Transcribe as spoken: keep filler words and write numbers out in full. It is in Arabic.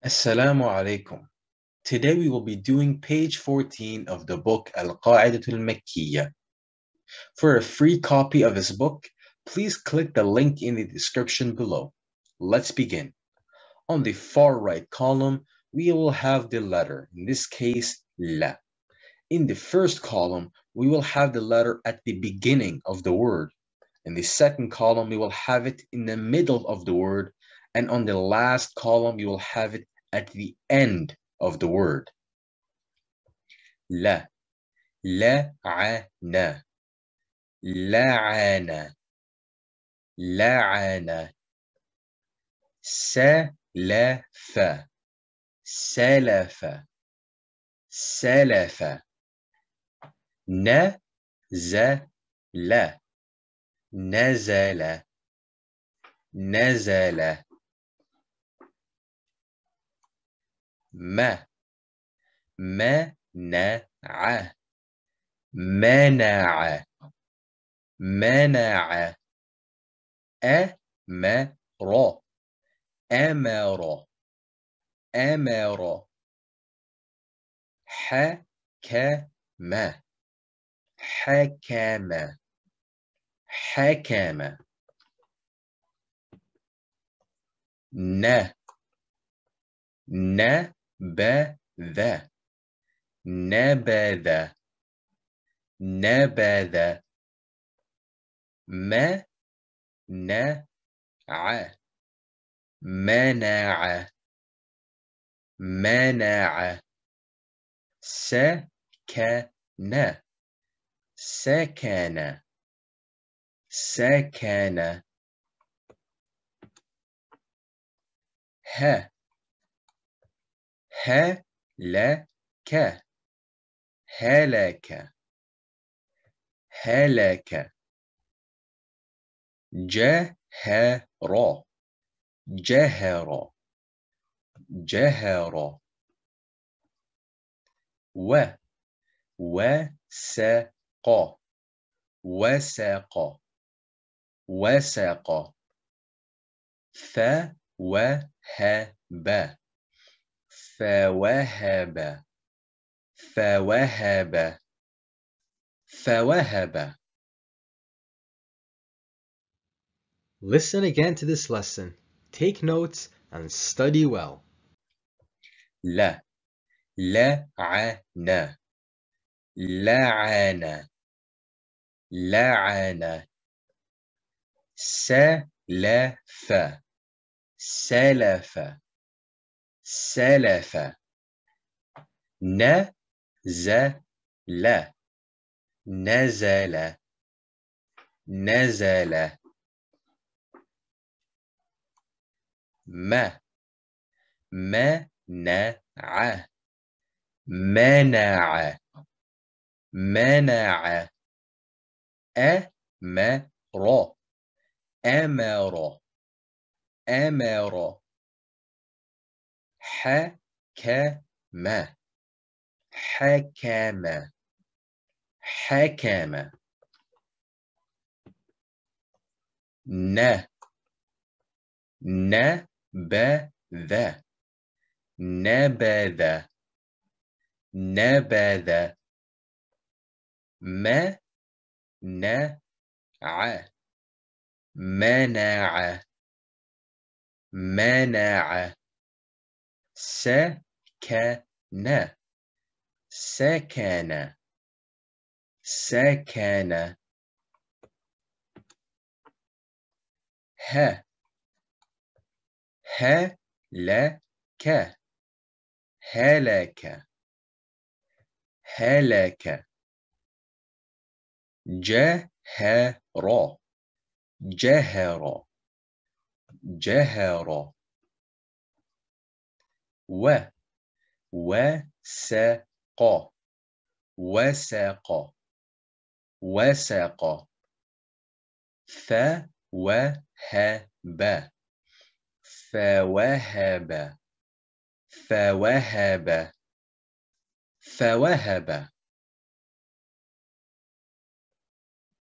Assalamu alaikum. Today we will be doing page fourteen of the book Al-Qa'idة Meccan. For a free copy of this book, please click the link in the description below. Let's begin. On the far right column, we will have the letter, in this case, la. In the first column, we will have the letter at the beginning of the word. In the second column, we will have it in the middle of the word. And on the last column, you will have it at the end of the word. La, la'ana, la'ana, la'ana, salafa, salafa, salafa, nazala, nazala, nazala, ma, منع منع منع أمر أمر أمر حكم حكم حكم ن نبذ نبذ نبذ منع منع منع سكن سكن سكن ه هلك هلك هلك جهر جهر جهر و وسق وسق وسق فوهب فوهب فوهب فوهب. Listen again to this lesson. Take notes and study well. لا لعن لعن لعن سلف سلف سلف نزل نزل نزل ما منع منع منع أمر أمر أمر حكم حكم حكم ن نبذ نبذ نبذ منع منع منع سكن سكن سكن ه هلك هلك هلك جهر جهر جهر و وسق وسق وسق فوهب فوهب فوهب فوهب